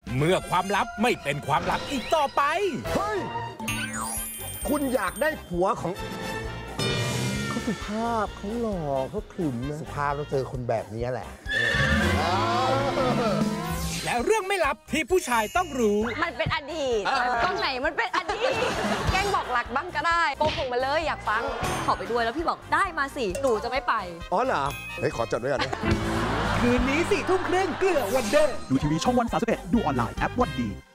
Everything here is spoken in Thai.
เมื่อความลับไม่เป็นความลับอีกต่อไปเฮ้ยคุณอยากได้ผัวของเขาสุภาพเขาหล่อเขาขรึมสุภาพเราเจอคนแบบนี้แหละและเรื่องไม่ลับที่ผู้ชายต้องรู้มันเป็นอดีตตรงไหนมันเป็นอดีตแกล้งบอกหลักบ้างก็ได้โกหกมาเลยอยากฟังขอไปด้วยแล้วพี่บอกได้มาสิหนูจะไม่ไปอ๋อเหรอเฮ้ยขอจดไว้ก่อนนะคืนนี้4 ทุ่มครึ่งเกลือวันเดอร์ดูทีวีช่องวัน31ดูออนไลน์แอปวันดี